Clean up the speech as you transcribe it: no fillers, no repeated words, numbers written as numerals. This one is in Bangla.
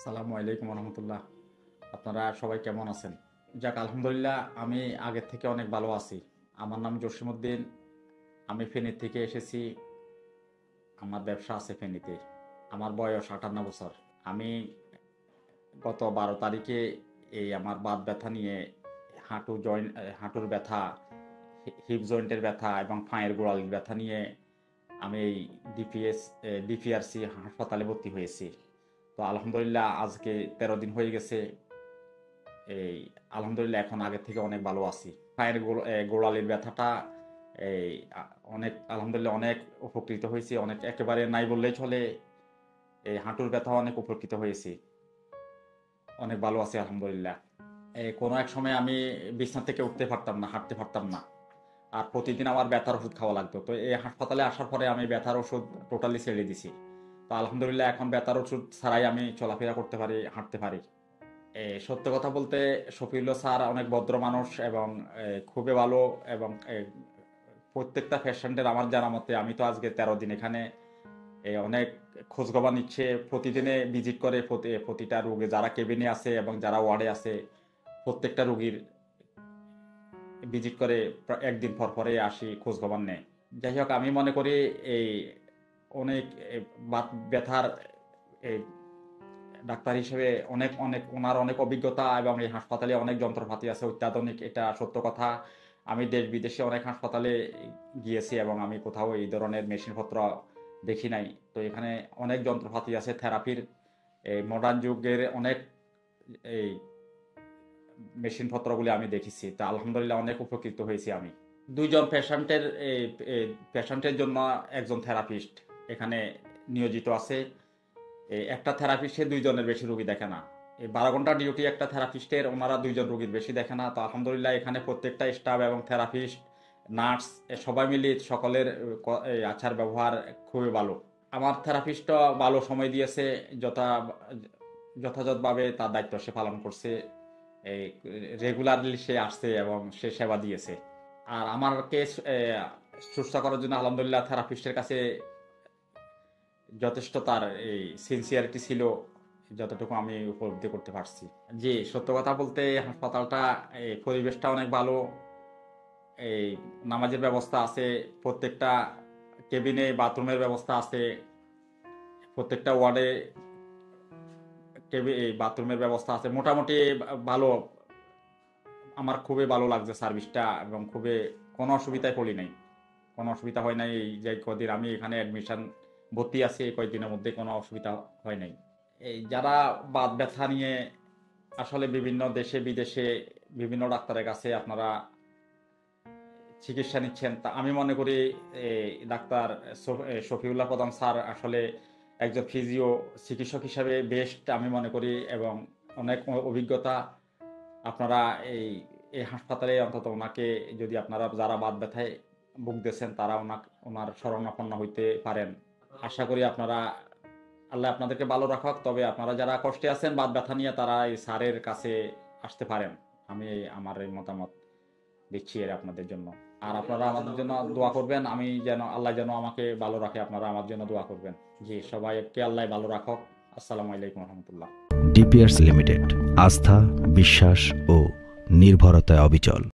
আসসালামু আলাইকুম রহমতুল্লাহ। আপনারা সবাই কেমন আছেন? যাক, আলহামদুলিল্লাহ আমি আগের থেকে অনেক ভালো আছি। আমার নাম জসিমউদ্দিন। আমি ফেনী থেকে এসেছি। আমার ব্যবসা আছে ফেনীতে। আমার বয়স 58 বছর। আমি গত 12 তারিখে আমার বাত ব্যথা নিয়ে হাঁটুর ব্যথা, হিপ জয়েন্টের ব্যথা এবং পায়ের গোড়ালির ব্যথা নিয়ে আমি এই ডিপিআরসি হাসপাতালে ভর্তি হয়েছি। তো আলহামদুলিল্লাহ আজকে 13 দিন হয়ে গেছে। এই আলহামদুলিল্লাহ এখন আগের থেকে অনেক ভালো আছি। পায়ের গোড়ালির ব্যথাটা এই অনেক আলহামদুলিল্লাহ অনেক উপকৃত হয়েছি, অনেক একেবারে নাই বললেই চলে। এই হাঁটুর ব্যথা অনেক উপকৃত হয়েছি, অনেক ভালো আছি আলহামদুলিল্লাহ। কোনো এক সময় আমি বিছনা থেকে উঠতে পারতাম না, হাঁটতে পারতাম না, আর প্রতিদিন আমার ব্যথার ওষুধ খাওয়া লাগতো। তো এই হাসপাতালে আসার পরে আমি ব্যথার ওষুধ টোটালি ছেড়ে দিছি। তো আলহামদুলিল্লাহ এখন ব্যথার ওষুধ ছাড়াই আমি চলাফেরা করতে পারি, হাঁটতে পারি। সত্য কথা বলতে শফিউল্লাহ স্যার অনেক ভদ্র মানুষ এবং খুবই ভালো। এবং প্রত্যেকটা পেশেন্টের আমার জানা মতে, আমি তো আজকে 13 দিন এখানে, অনেক খোঁজখবর নিচ্ছে, প্রতিদিনে ভিজিট করে প্রতিটা রোগে, যারা কেবিনে আছে এবং যারা ওয়ার্ডে আছে প্রত্যেকটা রোগীর ভিজিট করে, একদিন পর পরে আসি, খোঁজখবর নেয়। যাই হোক, আমি মনে করি এই অনেক বাত ব্যথার ডাক্তার হিসেবে অনেক অনেক ওনার অনেক অভিজ্ঞতা এবং এই হাসপাতালে অনেক যন্ত্রপাতি আছে অত্যাধুনিক, এটা সত্য কথা। আমি দেশ বিদেশে অনেক হাসপাতালে গিয়েছি এবং আমি কোথাও এই ধরনের মেশিনপত্র দেখি নাই। তো এখানে অনেক যন্ত্রপাতি আছে থেরাপির, এই মডার্ন যুগের অনেক এই মেশিনপত্রগুলি আমি দেখেছি। তা আলহামদুলিল্লাহ অনেক উপকৃত হয়েছি আমি। দুইজন পেশেন্টের জন্য একজন থেরাপিস্ট এখানে নিয়োজিত আছে। একটা থেরাপিস্টে 2 জনের বেশি রোগী দেখে না। এই 12 ঘন্টা ডিউটি একটা থেরাপিস্টের, ওনারা 2 জন রোগীর বেশি দেখে না। তো আলহামদুলিল্লাহ এখানে প্রত্যেকটা স্টাফ এবং থেরাপিস্ট, নার্স সবাই মিলে সকলের আচার ব্যবহার খুবই ভালো। আমার থেরাপিস্টও ভালো সময় দিয়েছে, যথাযথভাবে তার দায়িত্ব সে পালন করছে। এই রেগুলারলি সে আসছে এবং সে সেবা দিয়েছে। আর আমাকে সুস্থ করার জন্য আলহামদুলিল্লাহ থেরাপিস্টের কাছে যথেষ্ট তার এই সিনসিয়ারিটি ছিল, যতটুকু আমি উপলব্ধি করতে পারছি। জি, সত্য কথা বলতে হাসপাতালটা পরিবেশটা অনেক ভালো। এই নামাজের ব্যবস্থা আছে, প্রত্যেকটা কেবিনে বাথরুমের ব্যবস্থা আছে, প্রত্যেকটা ওয়ার্ডে বাথরুমের ব্যবস্থা আছে। মোটামুটি ভালো, আমার খুবই ভালো লাগছে সার্ভিসটা এবং খুবই কোনো অসুবিধায় পড়ি নাই, কোনো অসুবিধা হয় নাই। এই যে কদিন আমি এখানে অ্যাডমিশন ভর্তি আছি, এই কয়েকদিনের মধ্যে কোনো অসুবিধা হয় নাই। এই যারা বাত ব্যথা নিয়ে আসলে বিভিন্ন দেশে বিদেশে বিভিন্ন ডাক্তারের কাছে আপনারা চিকিৎসা নিচ্ছেন, তা আমি মনে করি ডাক্তার শফিউল্লাহ প্রধান স্যার আসলে একজন ফিজিও চিকিৎসক হিসাবে বেস্ট আমি মনে করি, এবং অনেক অভিজ্ঞতা। আপনারা এই হাসপাতালে অন্তত ওনাকে, যদি আপনারা যারা বাত ব্যথায় ভুগতেছেন তারা ওনার শরণাপন্ন হইতে পারেন। আশা করি আপনারা, আল্লাহ আপনাদেরকে ভালো রাখুক। তবে আপনারা যারা কষ্টে আছেন বাত ব্যথা নিয়ে, তারা এই স্যারের কাছে আসতে পারেন। আমি আমার এই মতামত দিচ্ছি আপনাদের জন্য। আর আপনারা আমাদের জন্য দোয়া করবেন, আমি যেন আল্লাহ যেন আমাকে ভালো রাখে, আপনারা আমার জন্য দোয়া করবেন। জি, সবাইকে আল্লাহ ভালো রাখুক। আসসালামু আলাইকুম রহমতুল্লাহ। ডিপিআরস লিমিটেড, আস্থা, বিশ্বাস ও নির্ভরতায় অবিচল।